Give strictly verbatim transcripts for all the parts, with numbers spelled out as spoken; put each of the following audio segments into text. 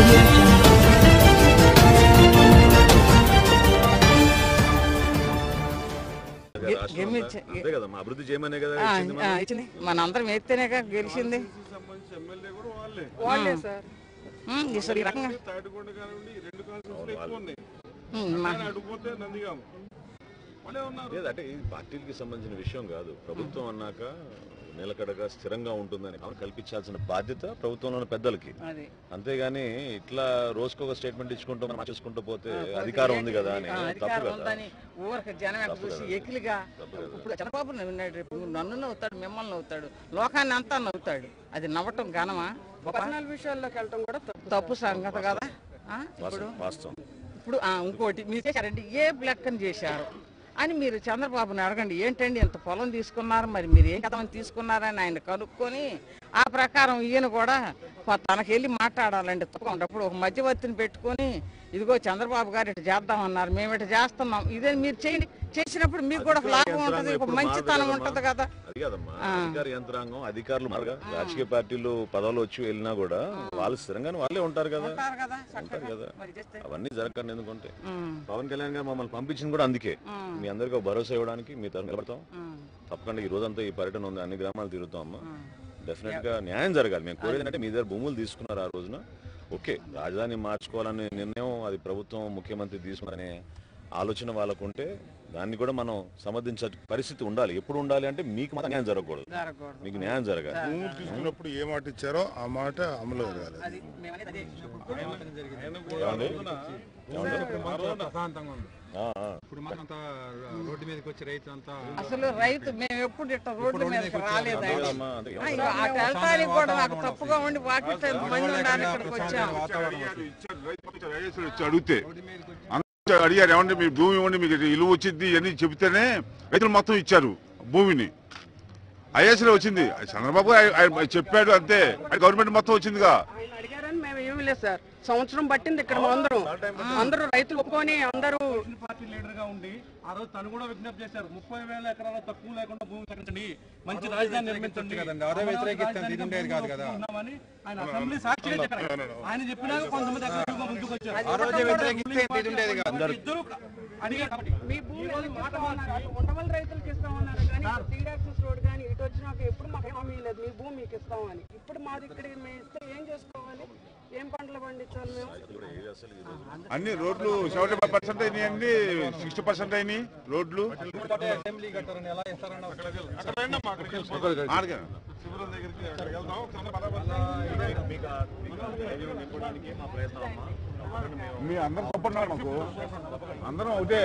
అభివృద్ధి చేయమనే కదా ఇచ్చింది, మనందరం ఎత్తేనే గెలిచింది. అసలు ఈ రకంగా లేదంటే ఇది పార్టీలకి సంబంధించిన విషయం కాదు. ప్రభుత్వం అన్నాక నిలకడగా స్థిరంగా ఉంటుందని కల్పించాల్సిన బాధ్యత ప్రభుత్వంలోని పెద్దలకి. అంతేగాని ఇట్లా రోజుకొక స్టేట్మెంట్ ఇచ్చుకుంటూ మనం చేసుకుంటూ పోతే అధికారం ఉంది కదా అని తప్పు కదా. ఎకిలిగా ఇప్పుడు చంద్రబాబు నన్ను నవ్వుతాడు, మిమ్మల్ని నవ్వుతాడు, లోకాన్ని అంతా నవ్వుతాడు. అది నవ్వటం ఘనమా? పర్సనల్ విషయాల్లోకి వెళ్ళటం కూడా తప్పు సంగతి కదా. ఇప్పుడు ఇప్పుడు ఇంకోటి మీరు చేశారండి, ఏ లెక్కన చేశారు అని మీరు చంద్రబాబుని అడగండి. ఏంటండి ఇంత పొలం తీసుకున్నారు, మరి మీరు ఏం కథమని తీసుకున్నారని ఆయన కనుక్కొని ఆ ప్రకారం ఈయన కూడా తనకి వెళ్ళి మాట్లాడాలండి. తప్పకుండా ఒక మధ్యవర్తిని పెట్టుకొని ఇదిగో చంద్రబాబు గారు ఇటు చేద్దామన్నారు, మేము ఇటు చేస్తున్నాం, ఇదే మీరు చేయండి. చేసినప్పుడు మీకు కూడా లాభం ఉంటది, ఒక మంచితనం ఉంటది కదా. అది కాదమ్మా, అధికార యంత్రాంగం అధికారులు రాజకీయ పార్టీలు పదవులు వచ్చి వెళ్ళినా కూడా వాళ్ళు స్థిరంగానే వాళ్ళే ఉంటారు కదా ఉంటారు కదా అవన్నీ జరగకండి. ఎందుకంటే పవన్ కళ్యాణ్ గారు మమ్మల్ని పంపించింది కూడా అందుకే, మీ అందరికీ భరోసా ఇవ్వడానికి. మీ తరఫున నిలబడతాం తప్పకుండా. ఈ రోజంతా ఈ పర్యటన ఉంది, అన్ని గ్రామాలు తిరుగుతాం అమ్మా. డెఫినెట్ గా న్యాయం జరగాలి. మేము కోరేది అంటే మీ దగ్గర భూములు తీసుకున్నారు ఆ రోజున, ఓకే, రాజధాని మార్చుకోవాలనే నిర్ణయం అది ప్రభుత్వం ముఖ్యమంత్రి తీసుకున్నారనే ఆలోచన వాళ్ళకు ఉంటే దాన్ని కూడా మనం సమర్థించే పరిస్థితి ఉండాలి. ఎప్పుడు ఉండాలి అంటే మీకు మాత్రం న్యాయం జరగకూడదు, మీకు న్యాయం జరగాలి. భూములు తీసుకున్నప్పుడు ఏ మాట ఇచ్చారో ఆ మాట అమలు జరగాలి. అసలు రైతు మేము ఎప్పుడు ఇట్లా రోడ్డు మీద రాలేదండి. కూడా నాకు తప్పుగా ఉండి వాకిట్ మంది ఉండాలి ఇక్కడికి వచ్చాము. అడిగితే అడిగారు ఏమంటే మీరు భూమి ఇవ్వండి, మీకు ఇల్లు వచ్చింది అని చెబితేనే రైతులు మొత్తం ఇచ్చారు భూమిని. ఐఎస్లో వచ్చింది, చంద్రబాబు చెప్పాడు అంతే, గవర్నమెంట్ మొత్తం వచ్చిందిగా. మేము ఏమి లేదు సార్, సంవత్సరం పట్టింది ఇక్కడ అందరం అందరూ రైతులు ఒప్పుకొని అందరూ పార్టీ లీడర్ గా ఉండి ఆ రోజు తను కూడా విజ్ఞప్తి చేశారు, ముప్పై వేల ఎకరాల తక్కువ లేకుండా భూమి తగ్గించండి, మంచి రాజధాని నిర్మించండి ఉన్నామని ఆయన అసెంబ్లీ సాక్షిగా చెప్పారు. ఆయన చెప్పినాక కొంతమంది అక్కడ ముందుకు వచ్చారు. ఇద్దరు అడిగారు మీ భూమి ఉండవల్ రైతులకు ఇస్తామన్నారు, కానీ టీడాక్సిస్ రోడ్ కానీ ఇటు వచ్చినాక ఎప్పుడు మాకు హామీ లేదు మీ భూమి మీకు ఇస్తామని. ఇప్పుడు మాది ఇక్కడికి మేము ఇస్తే ఏం చేసుకోవాలి, ఏం పంటలు పండించాలి మేము? అన్ని రోడ్లు సెవెంటీ ఫైవ్ పర్సెంట్ అయినాయండి, సిక్స్టీ పర్సెంట్ అయినాయి రోడ్లు. మీ అందరం తప్పన్నారు మాకు, అందరం ఒకటే.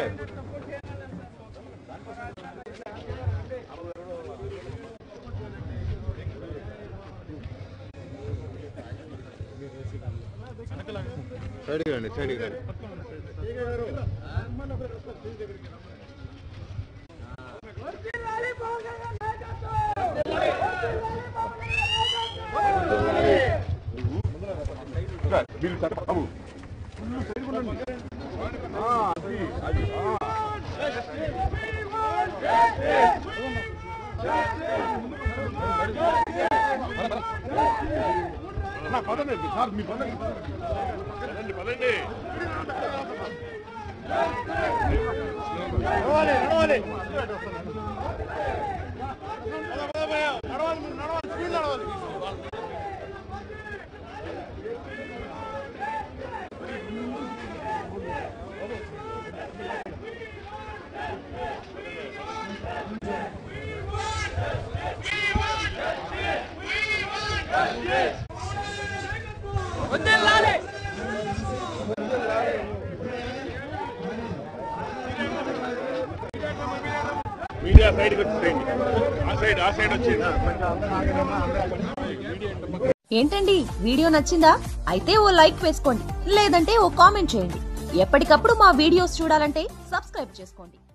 సైడ్కి రండి, సైడ్కి రండి. పదండి సార్, మీ పదండి పదండి పదండి నడవాలి నడవాలి నడవాలి నడవాలి స్పీడ్ నడవాలి. మీడియా సైడ్కి వచ్చేయండి, ఆ సైడ్ ఆ సైడ్ వచ్చేయండి. ఏంటండి వీడియో నచ్చిందా? అయితే ఓ లైక్ వేసుకోండి, లేదంటే ఓ కామెంట్ చేయండి. ఎప్పటికప్పుడు మా వీడియోస్ చూడాలంటే సబ్స్క్రైబ్ చేసుకోండి.